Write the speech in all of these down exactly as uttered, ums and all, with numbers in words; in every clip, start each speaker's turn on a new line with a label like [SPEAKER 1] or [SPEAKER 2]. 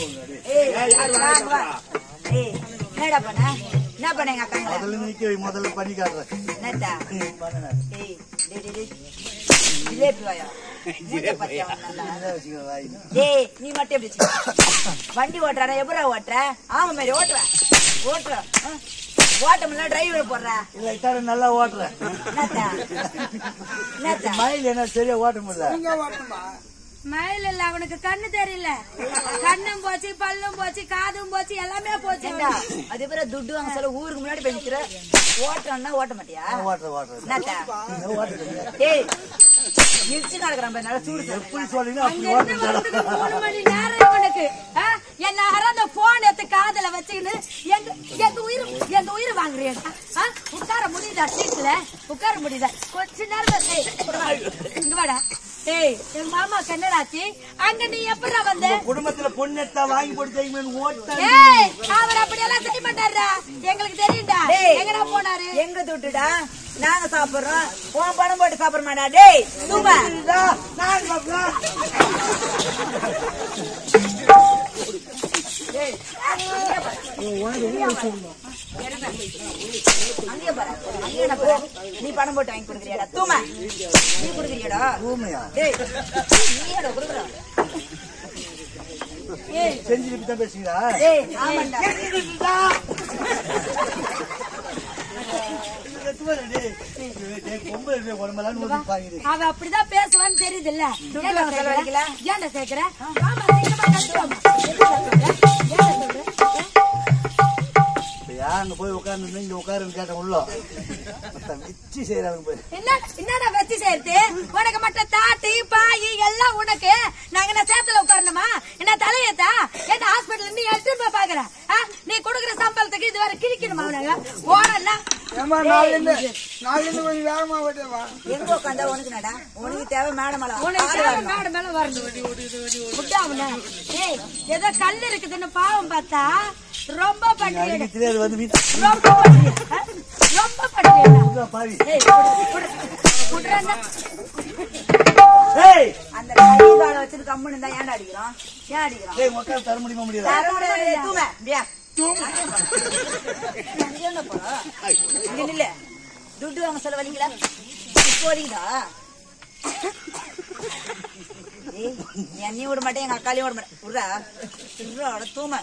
[SPEAKER 1] என்னடா பண்ண என்ன பண்ண எங்க அக்கா
[SPEAKER 2] முதல்ல நிக்க முதல்ல பண்ணி காட்டுறேன்
[SPEAKER 1] என்னடா ஏய் டேய் டேய் ஜிலேபி வாயா டேய் நீ மட்டும் எப்படி வண்டி ஓட்டுறா எப்பரா ஓட்டுற ஆமா மாதிரி ஓட்டுற ஓட்டுற ஓட்டம்ல டிரைவர் போடுறா
[SPEAKER 2] இல்ல இத்தார நல்லா ஓட்டுறேன்
[SPEAKER 1] என்னடா என்னடா
[SPEAKER 2] மயில் என்ன சரியா ஓட்ட முடியல
[SPEAKER 3] நீங்க ஓட்டணுமா
[SPEAKER 4] மயில் இல்ல அவனுக்கு கண்ணு தெரியல கண்ணும் போச்சு பல்லும் போச்சு காதும் போச்சு எல்லாமே போச்சு
[SPEAKER 1] அது பேர துட்டு வாங்க சொல்ல ஊருக்கு முன்னாடி போய் நிக்கிற ஓட்டுறா ஓட்ட மாட்டியா
[SPEAKER 2] ஓட்டுற ஓட்டுற
[SPEAKER 1] என்னடா டேய் நிறுத்தி நடக்கிறான் நல்லா சூடு
[SPEAKER 2] எப்படி சொல்றீங்க அப்படி ஓட்டுற
[SPEAKER 4] மூணு மணி நேரம் இவனுக்கு என்ன அந்த போன் எடுத்து காதல வச்சுக்கின்னு எங்க எங்க உயிர் எங்க உயிர் வாங்குறியா உட்கார முடியுதா சீட்ல உட்கார முடியுதா கொஞ்ச நேரம் இங்க வாடா ஏய் என் மாமா கண்ணடாச்சி அங்க நீ எப்படா வந்த
[SPEAKER 2] குடும்பத்துல பொண்ணு எடுத்தா வாங்கி போட்டு தைக்கணும் ஓட்ட
[SPEAKER 4] ஏய் அவர் அப்படி எல்லாம் செய்ய மாட்டாரா எங்களுக்கு தெரியும்டா எங்கடா போனாரு
[SPEAKER 1] எங்க துட்டுடா நாங்க சாப்பிடுறோம் உன் பணம் போட்டு சாப்பிட மாட்டா டேய் தூங்க
[SPEAKER 2] நான் சாப்பிடலாம்
[SPEAKER 1] அங்கே பாரு அங்கே பாரு நீ பணம் போட்டு வாங்கி கொடுக்குறியாடா தூமா நீ கொடுக்குறியாடா
[SPEAKER 2] ஊமையா
[SPEAKER 1] டேய் நீடா கொடுக்குற
[SPEAKER 2] ஏய் செஞ்சு இப்படி தான் பேசுறீங்களா
[SPEAKER 1] டேய் ஆமாண்டா
[SPEAKER 4] அவ அப்படிதான் பேசுவான்னு தெரியுது இல்ல ஏன்டா கேக்குற
[SPEAKER 2] அங்க போய் உட்கார்ந்து இங்க உட்காருன்னு கேட்டேன் உள்ள வச்சு செய்யறாங்க போய்
[SPEAKER 4] என்னடா வச்சு சேர்த்து உனக்கு மட்டும் தாட்டி பாயி எல்லாம் உனக்கு நாங்க என்ன சேத்துல உட்காரணுமா என்ன தலையத்தா என்ன ஹாஸ்பிட்டல் நீ எடுத்து போய் பாக்குற நீ கொடுக்குற சம்பளத்துக்கு இது வேற கிழிக்கணுமா உனக்கு ஓடலாம்
[SPEAKER 1] எங்க உட்காந்தா உனக்கு நடா உனக்கு தேவை மேடம்
[SPEAKER 4] மேடம் மேல வரணும் ஏதோ கல் இருக்குதுன்னு பாவம் பார்த்தா ரொம்ப பண்றீங்க ரொம்ப ரொம்ப
[SPEAKER 1] அந்த கைகால வச்சது கம்முன்னு தான் ஏன்டா அடிக்கிறோம் ஏன் அடிக்கிறோம்
[SPEAKER 2] தர முடியுமா முடியாது
[SPEAKER 1] துட்டு வாங்க சொல்ல வலிங்களா போறீங்களா என்னையும் விட மாட்டேன் எங்க அக்காலையும் விட மாட்டேன் விடுறா விடுறா தூம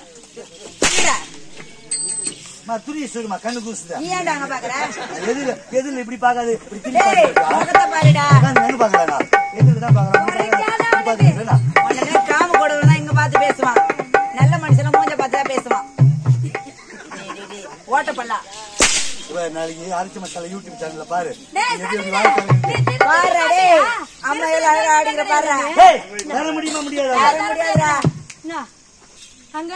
[SPEAKER 2] துணி சொல்லுமா கண்ணு கூசுதா
[SPEAKER 1] நீ ஏன்டா அங்க பாக்குற
[SPEAKER 2] எதுல எதுல இப்படி பாக்காது
[SPEAKER 1] பாருடா
[SPEAKER 2] பாக்குறா எதுலதான் பாக்குறா
[SPEAKER 1] காம கொடுறா இங்க பாத்து பேசுவான் நல்ல மனுஷன் மூஞ்ச பார்த்துதான் பேசுவான் ஓட்ட பண்ணா
[SPEAKER 2] நாளைக்கு அரிசி மசாலா யூடியூப் சேனல்ல பாரு
[SPEAKER 1] அம்மா அழகா ஆடிக்கிற பாரு
[SPEAKER 2] வர முடியுமா முடியாதா
[SPEAKER 1] முடியாதுடா
[SPEAKER 4] அங்க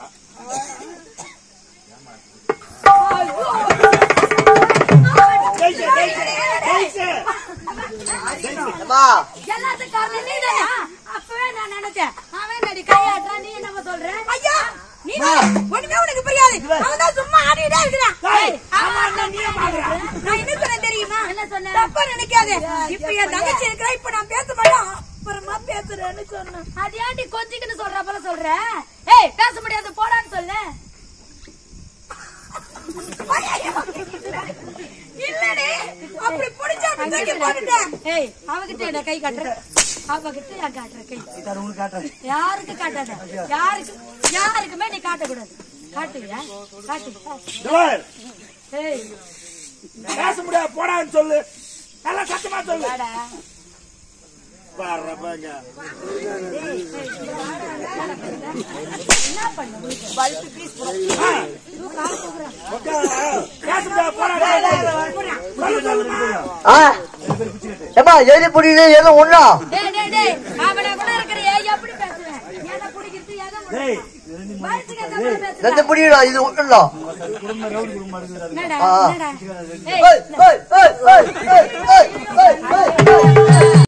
[SPEAKER 4] எல்லாத்துக்கும் காரணம் நீதானா அப்பவே நான் நினைச்சேன் அவன் நடி கையாட்டுறான் நீ என்ன சொல்ற ஐயா நீ ஒண்ணுமே உனக்கு புரியாது அவன் சும்மா ஆடிட்டே இருக்கிறான் நான் என்ன சொன்னேன் தெரியுமா என்ன சொன்னேன் தப்பா நினைக்காதே இப்ப என் தங்கச்சி இருக்கிறா இப்ப நான் பேச மாட்டேன் அப்புறமா பேசுறேன்னு சொன்னேன் அது ஏன்டி கொஞ்சிக்குன்னு சொல்ற போல சொல்ற ஏய் பேச முடியாது போடான்னு சொல்லு இல்லடி அப்படி புடிச்சா தூக்கி போட்டுட்டேன் ஏய் அவகிட்ட என்ன கை காட்டுற அவகிட்ட நான் காட்டுற கை
[SPEAKER 2] உங்களுக்கு காட்டுறேன்
[SPEAKER 4] யாருக்கு காட்டாத யாருக்கு யாருக்குமே நீ காட்டக்கூடாது காட்டுவியா காட்டு ஏய்
[SPEAKER 3] பேச முடியாது போடான்னு சொல்லு நல்லா சத்தமா சொல்லு பாருங்க
[SPEAKER 4] என்ன பண்ணு
[SPEAKER 1] பல்ப் பீஸ்
[SPEAKER 2] எது புரியுது எது ஒண்ணா
[SPEAKER 4] அவனை கூட இருக்கிற எப்படி பேசுவேன் எதை பிடிக்கிறது
[SPEAKER 2] எது புரியுதா இது ஒண்ணுல
[SPEAKER 4] என்னடா